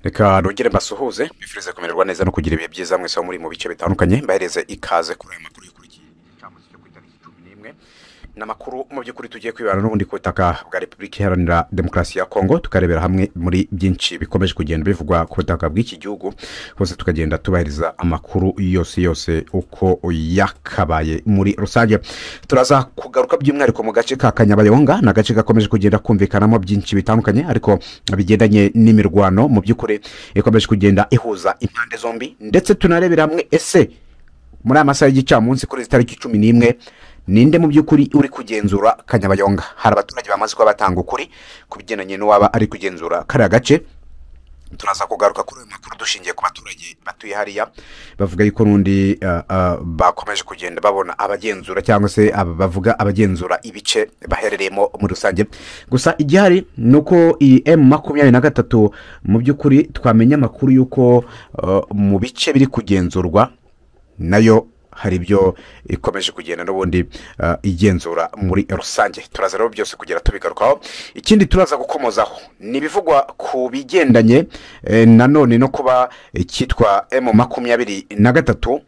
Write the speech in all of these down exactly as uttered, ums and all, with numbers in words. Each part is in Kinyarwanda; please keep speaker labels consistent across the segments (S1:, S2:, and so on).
S1: Reka rugire mbasuhuze bifurize kumererwa neza no kugira ibihe byiza mwese muri mu bice bitandukanye mbahereze ikaze kuri aya makuru y'ukurikiye cyangwa cyo ku itariki cumi n'imwe n'amakuru mu by'ukuri tugiye kwibana n'ubundi ku butaka bwa Repubulika Iharanira Demokarasi ya Kongo tukarebera hamwe muri byinshi bikomeje kugenda bivugwa ku butaka bw'iki gihugu hose tukagenda tubahiriza amakuru yose yose uko yakabaye muri rusange. Turaza kugaruka by'umwihariko mu gace ka Kanyabayonga na gace gakomeje kugenda kumvikanamo byinshi bitandukanye ariko bigendanye n'imirwano mu by'ukuri ikomeje kugenda ihuza impande zombi ndetse tunarebera hamwe ese muri amasaha y'igicamunsi kuri itariki cumi n'imwe ninde mu by'ukuri uri kugenzura Kanyabayonga. Hari abaturage bamaze kuba batanga ukuri ku bigendanye n'uwaba ari kugenzura kariya gace. Turaza kugaruka kuri uyu makuru dushingiye ku baturage batuye hariya bavuga yuko n'undi uh, uh, bakomeje kugenda babona abagenzura cyangwa se bavuga abagenzura ibice baherereyemo muri rusange. Gusa igihari nuko iyi M makumyabiri na gatatu mu by'ukuri twamenya amakuru yuko uh, mu bice biri kugenzurwa nayo hari ibyo ikomeje kugenda n'ubundi uh, igenzura muri rusange. Turaza rero byose kugira tubigarukaho. Ikindi turaza gukomozaho ni bivugwa ku bigendanye eh, nanone no kuba ikitwa M makumyabiri na gatatu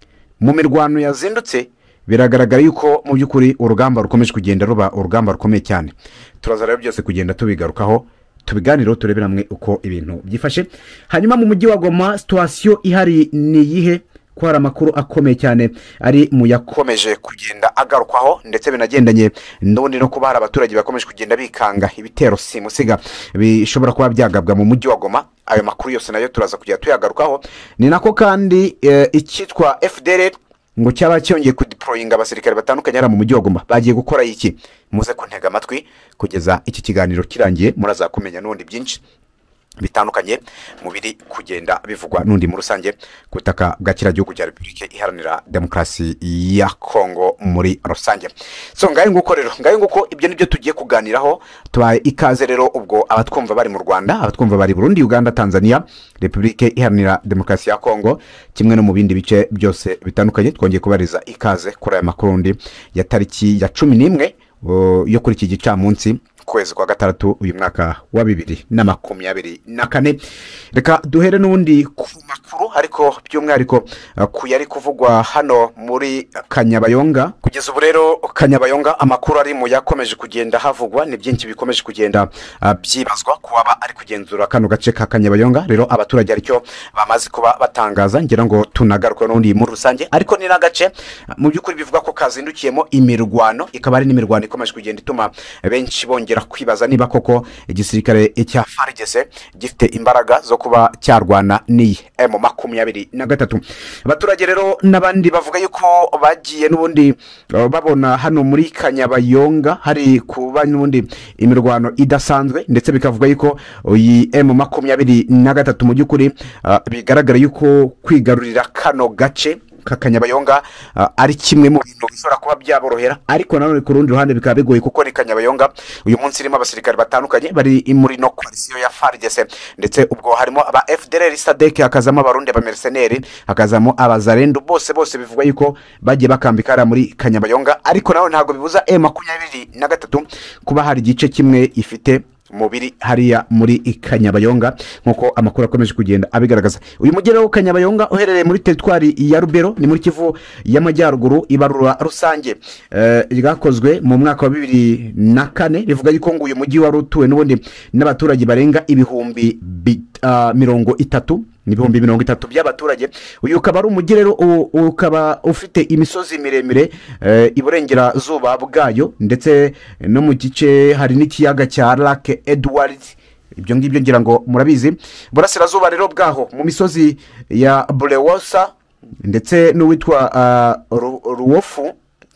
S1: mu mirwano yazindutse biragaragara yuko mu by'ukuri urugamba rukomeje kugenda ruba urugamba rukomeye cyane. Turaza rero byose kugenda tubigarukaho tubiganiro turebera hamwe uko ibintu byifashe. Hanyuma mu mujyi wa Goma situation ihari ni yihe? Ko hari amakuru akomeye cyane ari mu yakomeje kugenda agarukwaho ndetse binagendanye n'ubundi no kuba hari abaturage bakomeje kugenda bikanga ibitero simusiga bishobora kuba byagabwa mu mujyi wa Goma. Ayo makuru yose nayo turaza kujya tuyagarukaho. Ni nako kandi e, ikitwa F D L R ngo cyaba cyongeye kudeployinga abasirikare batandukanye ara mu mujyi wa Goma. Bagiye gukora iki? Muze kuntega amatwi kugeza iki kiganiro kirangiye muraza kumenya n'undi byinshi bitandukanye mubiri kugenda bivugwa n'undi mu rusange kutaka bwa kira gihugu cya Repubulika Iharanira Demokarasi ya Kongo muri rusange. So ngaye nguko rero ngaye nguko ibyo nibyo tugiye kuganiraho. Tubaye ikaze rero ubwo abatwumva bari mu Rwanda, abatwumva bari Burundi, Uganda, Tanzania, Repubulika Iharanira Demokarasi ya Kongo kimwe no mu bindi bice byose bitandukanye twongeye kubariza ikaze kuri aya makuru ndi ya tariki ya cumi n'imwe yo kuri iki gicamunsi kwezi kwa gatandatu uyu mwaka wa bibiri na makumyabiri na kane. Reka duhere n'undi ku makuru ariko by'umwihariko uh, ku yari kuvugwa hano muri Kanyabayonga. Kugeza ubu rero Kanyabayonga amakuru ari mu yakomeje kugenda havugwa ni byinshi bikomeje kugenda uh, byibazwa kuba ari kugenzura kano gace ka Kanyabayonga. Rero abaturage aricyo bamaze kuba batangaza ngira ngo tunagaruka n'undi muri rusange ariko ni nagace uh, mu by'ukuri bivuga ko kazindukiyemo imirwano ikaba ari n'imirwano ikomeje kugenda ituma benshi bongera kwibaza niba koko igisirikare cya F A R D C gifite imbaraga zo kuba cyarwana ni M makumyabiri na gatatu. Abaturage rero n'abandi bavuga yuko bagiye n'ubundi uh, babona hano muri Kanyabayonga hari kuba n'ubundi imirwano idasanzwe ndetse bikavuga yuko iyi M makumyabiri na gatatu mu by'ukuri uh, bigaragara yuko kwigarurira kano gace Kanyabayonga uh, ari kimwe mu bintu bishobora kuba byaborohera ariko nanone ku rundi ruhande bikaba bigoye kuko ni Kanyabayonga uyu munsi irimo abasirikare batandukanye bari muri no coalition ya F A R D C ndetse ubwo harimo aba F D L R, Sadek, hakazamo abarundi ba mercenaires, hakazamo abazarendo bose bose bivuga yuko bagiye bakambikara muri Kanyabayonga ariko nawe ntago bibuza M makumyabiri na gatatu kuba hari igice kimwe ifite mubiri hariya muri Kanyabayonga nkuko amakuru akomeje kugenda abigaragaza. Uyu mugero Kanyabayonga uherereye muri territoire ya Rubero ni muri Kivu y'amajyaruguru. Ibarura rusange eh ryakozwe mu mwaka wa bibiri na kane rivuga yuko ngo uyu mujyi wari utuwe n'ubundi n'abaturage barenga ibihumbi uh, mirongo itatu ibihumbi mirongo itatu by'abaturage. Uyu ukaba ari umujyi rero ukaba ufite imisozi miremire e, iburengera zuba bwayo ndetse no mu gice hari n'ikiyaga cya Lake Edward. Ibyo ngibyo ngira ngo murabizi. Burasirazuba rero bwaho mu misozi ya Bulewosa ndetse n'uwitwa uh, Ruwofu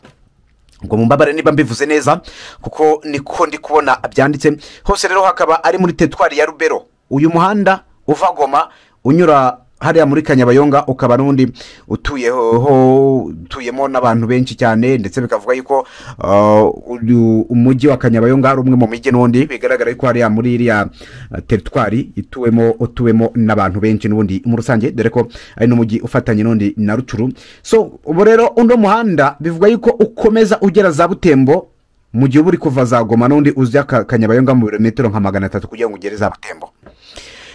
S1: ngo mumbabare niba mbivuze neza kuko niko ndi kubona byanditse hose. Rero hakaba ari muri territoire ya Rubero. Uyu muhanda uva Goma unyura hariya muri Kanyabayonga ukaba n'undi utuyeho utuyemo n'abantu benshi cyane ndetse bikavuga yuko uh, umujyi wa Kanyabayonga ari umwe mu mijyi n'undi bigaragara yuko hariya muri iriya uh, territoire ituwemo utuwemo n'abantu benshi n'undi mu rusange dore ko ari n'umujyi ufatanye n'undi na Rucuru. So ubu rero undo muhanda bivuga yuko ukomeza ugera za Butembo mu gihe uri kuva za Goma n'undi uzya Kanyabayonga mu birometero nka magana atatu kugira ngo ugere za Butembo.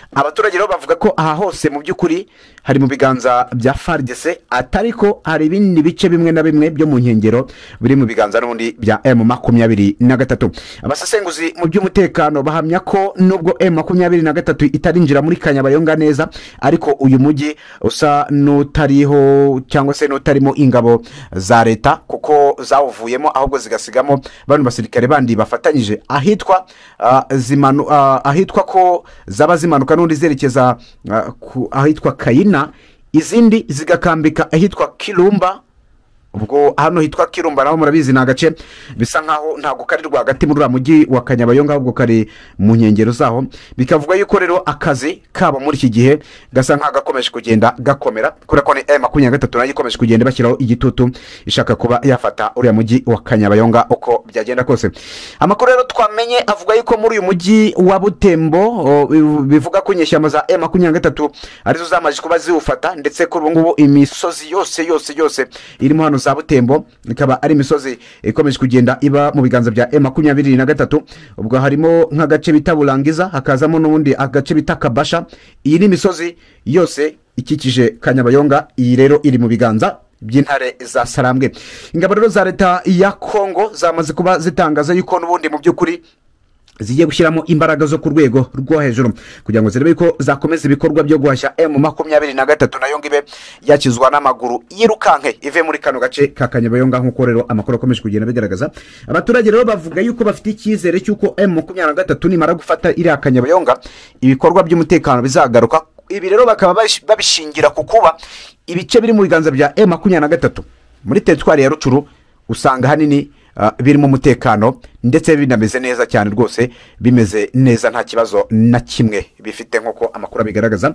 S1: abaturage rero bavuga ko aha hose mu by'ukuri hari mu biganza bya F A R D C, atari ko hari ibindi bice bimwe na bimwe byo mu nkengero biri mu biganza n'ubundi bya M makumyabiri na gatatu. Abasesenguzi mu by'umutekano bahamya ko nubwo M makumyabiri na gatatu itarinjira muri Kanyabayonga neza, ariko uyu mujyi usa n'utariho cyangwa se n'utarimo ingabo za leta, kuko zawuvuyemo ahubwo zigasigamo bano basirikare bandi bafatanyije ahitwa uh, zimanu uh, ahitwa ko zaba zimanuka n'undi zerekeza uh, ahitwa Kayina, izindi zigakambika ahitwa Kirumba. Ubwo hano hitwa Kirumba naho murabizi na gace bisa nkaho ntago kari rwagati muri ura mujyi wa Kanyabayonga, ahubwo kari mu nkengero zaho. Bikavuga yuko rero akazi kabo muri iki gihe gasa nka gakomeje kugenda gakomera, kure ko ni M makumyabiri na gatatu nayo ikomeje kugenda bashyiraho igitutu ishaka kuba yafata uriya mujyi wa Kanyabayonga uko byagenda kose. Amakuru rero twamenye avuga yuko muri uyu mujyi wa Butembo bivuga ko inyeshyamba za M makumyabiri na gatatu arizo zamaje kuba ziwufata, ndetse kuri ubu ngubu imisozi yose yose yose irimo hano za Butembo ikaba ari imisozi ikomeje kugenda iba mu biganza bya M makumyabiri na gatatu. Ubwo harimo nk'agace bita Bulangiza, hakazamo n'ubundi agace bita Kabasha. Iyi ni imisozi yose ikikije Kanyabayonga, iyi rero iri mu biganza by'intare za Sarambwe. Ingabo rero za leta ya Kongo zamaze kuba zitangaza yuko n'ubundi mu by'ukuri zigiye gushyiramo imbaraga zo ku rwego rwo hejuru kugira ngo zirebe ko zakomeza ibikorwa byo guhashya M makumyabiri na gatatu nayo ngibe yakizwa n'amaguru yirukanke ive muri kano gace ka Kanyabayonga, nk'uko rero amakuru akomeje kugenda bigaragaza. Abaturage rero bavuga yuko bafite icyizere cy'uko M makumyabiri na gatatu nimara gufata iriya Kanyabayonga ibikorwa by'umutekano bizagaruka. Ibi rero bakaba babishingira ku kuba ibice biri mu biganza bya M makumyabiri na gatatu muri teritwari ya Rucuru usanga hanini Uh, birimo umutekano ndetse binameze neza cyane, rwose bimeze neza nta kibazo na kimwe bifite nk'uko amakuru abigaragaza.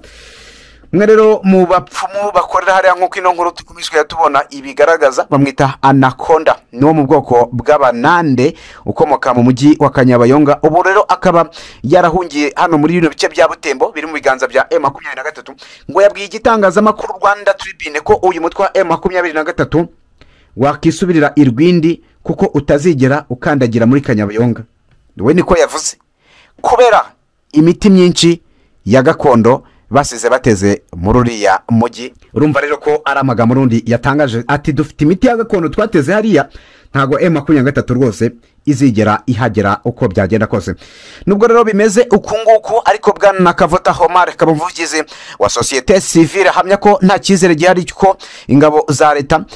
S1: Mwe rero mu bapfumu bakorera hariya nk'uko ino nkuru tukumishwe yatubona ibigaragaza, bamwita Anaconda, ni wo mu bwoko bw'abanande ukomoka mu mujyi wa Kanyabayonga. Ubu rero akaba yarahungiye hano muri bino bice bya Butembo biri mu biganza bya M makumyabiri na gatatu, ngo yabwiye igitangazamakuru Rwanda Tribune ko uyu mutwe wa M makumyabiri na gatatu wakisubirira irwindi kuko utazigera ukandagira muri Kanyabayonga. We niko yavuze, kubera imiti myinshi ya gakondo basize bateze muri uriya mujyi. Urumva rero ko ari amagambo rundi yatangaje ati dufite imiti ya gakondo twateze hariya, ntago M makumyabiri na gatatu rwose izigera ihagera uko byagenda kose. Nubwo rero bimeze ukunguku, ariko bwana Nakavota Homar kabuvugize wa societe civile hamya ko nta cyizere gihari cyuko ingabo za leta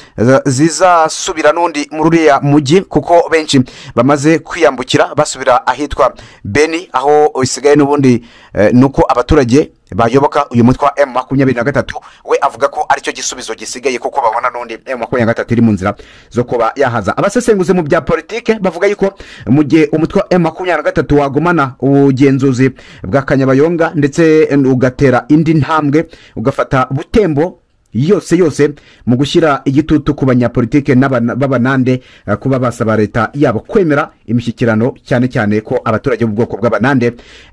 S1: zizasubira nundi muri uriya mujyi, kuko benshi bamaze kwiyambukira basubira ahitwa Beni, aho isigaye n'ubundi eh, nuko abaturage bayoboka uyu mutwe wa M makumyabiri na gatatu. We avuga ko aricyo gisubizo gisigaye kuko babona nundi M makumyabiri na gatatu iri mu nzira zo kuba yahaza. Abasesenguzi mu bya politike bavuga yuko mu gihe umutwe wa M makumyabiri na gatatu wagumana ubugenzuzi bwa Kanyabayonga ndetse ugatera indi ntambwe ugafata Butembo yose yose mu gushyira igitutu ku banyapolitike n'abanande kuba basaba leta yabo kwemera imishyikirano, cyane cyane ko abaturage b'ubwoko bw'abanande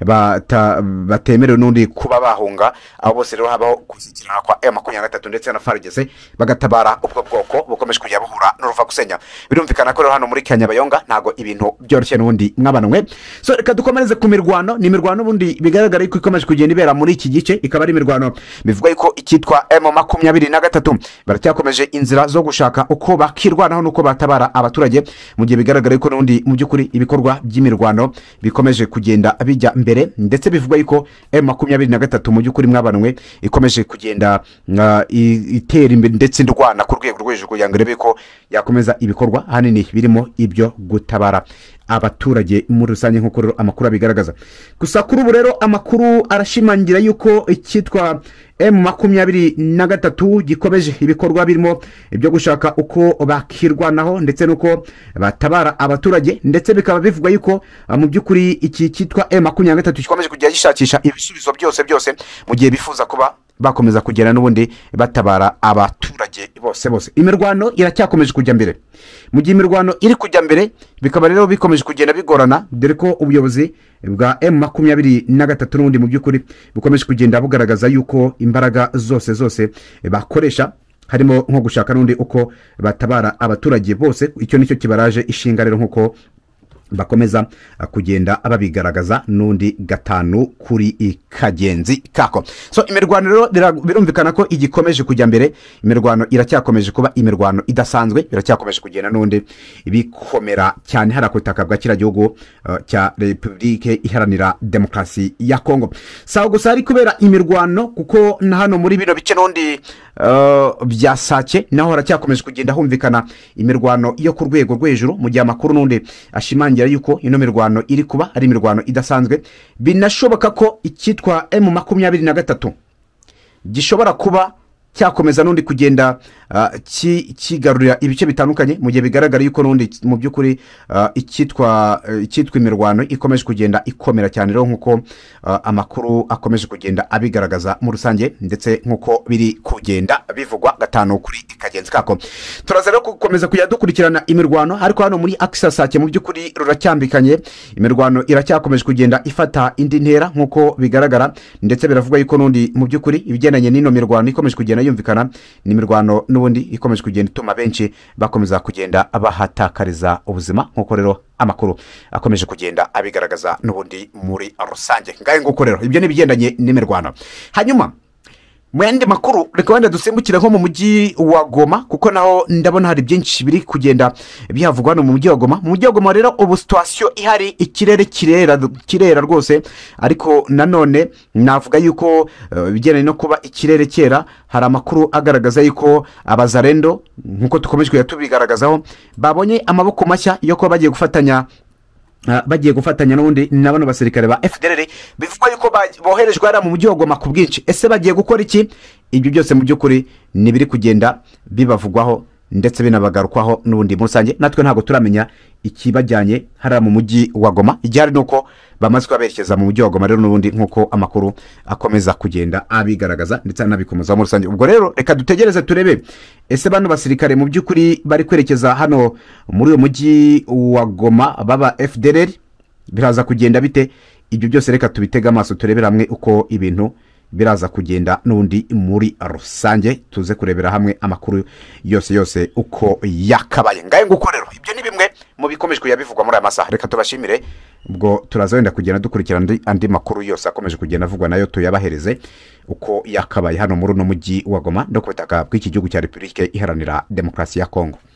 S1: batemerewe n'undi kuba bahunga. Abo bose rero habaho gushyikirana kwa M makumyabiri na gatatu ndetse na F A R D C bagatabara ubwo bwoko bukomeje kujya buhura n'uruva gusenya. Birumvikana ko rero hano muri Kanyabayonga ntago ibintu byoroshye n'undi mwabanwe. So reka dukomereze ku mirwano. Ni mirwano bundi bigaragara yuko ikomeje kugenda ibera muri iki gice, ikaba ari mirwano bivuga yuko ikitwa M makumyabiri na gatatu baracyakomeje inzira zo gushaka uko bakirwanaho nuko batabara abaturage, mu gihe bigaragara yuko n'undi mu by'ukuri ibikorwa by'imirwano bikomeje kugenda bijya mbere, ndetse bivuga yuko M makumyabiri na gatatu mu by'ukuri mwabanwe ikomeje kugenda uh, itera imbere ndetse ndwana ku rwego rwo hejuru kugira ngo irebe ko yakomeza ibikorwa hanini birimo ibyo gutabara abaturage muri rusange nk'uko rero amakuru abigaragaza. Gusa kuri ubu rero amakuru arashimangira yuko ikitwa M makumyabiri na gatatu gikomeje ibikorwa birimo ibyo gushaka uko bakirwanaho ndetse nuko batabara abaturage, ndetse bikaba bivuga yuko mu by'ukuri iki kitwa M makumyabiri na gatatu gikomeje kujya gishakisha ibisubizo byose byose mu gihe bifuza kuba bakomeza kugera n'ubundi batabara abaturage bose bose. Imirwano iracyakomeje kujya mbere. Mu gihe imirwano iri kujya mbere bikaba rero bikomeje kugenda bigorana, dore ko ubuyobozi bwa M makumyabiri na gatatu n'ubundi mu by'ukuri bukomeje kugenda bugaragaza yuko imbaraga zose zose bakoresha harimo nko gushaka n'undi uko batabara abaturage bose. Icyo nicyo kibaraje ishinga rero nk'uko bakomeza kugenda babigaragaza n'undi gatanu kuri kagenzi kako. So imirwano rero birumvikana ko igikomeje kujya mbere, imirwano iracyakomeje kuba imirwano idasanzwe, iracyakomeje kugenda n'undi bikomera cyane hara ku butaka bwa kira gihugu uh, cya Republike Iharanira Demokarasi ya Kongo. Sawa gusa ari kubera imirwano kuko na hano muri bino bice n'undi uh, bya Sake naho haracyakomeje kugenda humvikana imirwano yo ku rwego rw'ejuru, mu gihe amakuru n'undi ashimangira yuko ino mirwano iri kuba ari imirwano idasanzwe. Binashoboka ko icyitwa M makumyabiri na gatatu gishobora kuba cyakomeza n'undi kugenda uh, kigarurira ibice bitandukanye, mu gihe bigaragara yuko n'undi mu by'ukuri uh, icyitwa uh, icyitwa imirwano ikomeje kugenda ikomera cyane rero nkuko uh, amakuru akomeje kugenda abigaragaza mu rusange, ndetse nkuko biri kugenda bivugwa gatanu kuri kagenzi kako. Turaza rero gukomeza kujya dukurikirana imirwano, ariko hano muri Akisa Sake mu by'ukuri ruracyambikanye, imirwano iracyakomeje kugenda ifata indi ntera nkuko bigaragara, ndetse biravuga yuko n'undi mu by'ukuri ibigendanye n'ino mirwano ikomeje kugenda yumvikana ni imirwano n'ubundi ikomeje kugenda ituma benshi bakomeza kugenda bahatakariza ubuzima, nkuko rero amakuru akomeje kugenda abigaragaza n'ubundi muri rusange. Ngaye nguko rero ibyo nibigendanye n'imirwano. Hanyuma mwende makuru reka wenda dusimbukira nko mu mujyi wa Goma, kuko naho ndabona hari byinshi biri kugenda bihavugwa no mu mujyi wa Goma. Mu mujyi wa Goma rero ubu situation ihari, ikirere kirera kirera rwose, ariko nanone navuga yuko uh, bijyanye no kuba ikirere kera, hari amakuru agaragaza yuko abazarendo nkuko tukomeje kuyatubigaragazaho babonye amaboko mashya yo kuba bagiye gufatanya Uh, bagiye gufatanya n'undi nabano basirikare ba F D L R. Bivugwa yuko boherejwe ara mu mujyi wa Goma ku bwinshi. Ese bagiye gukora iki? Ibyo byose mu by'ukuri ni biri kugenda bibavugwaho ndetse binabagarukwaho n'ubundi musange. Natwe ntago turamenya ikibajyanye hara mu mujyi wa Goma. Igihari nuko bamaze kwaberekeza mu mujyi wa Goma rero n'ubundi nkuko amakuru akomeza kugenda abigaragaza ndetse anabikomeza mu rusange. Ubwo rero reka dutegereze turebe ese bano basirikare mu by'ukuri bari kwerekeza hano muri uyo mujyi wa Goma baba F D L R biraza kugenda bite? Ibyo byose reka tubitega amaso turebera hamwe uko ibintu biraza kugenda n'undi muri rusange, tuze kurebera hamwe amakuru yose yose uko yakabaye. Ngaye nguko rero ibyo ni bimwe mu bikomeje kuyabivugwa muri aya masaha. Reka tubashimire, ubwo turaza wenda kugenda dukurikirana andi makuru yose akomeje kugenda avugwa nayo tuyabahereze uko yakabaye hano muri no mujyi wa Goma no ku butaka bw'iki gihugu cya Republike Iharanira Demokarasi ya Kongo.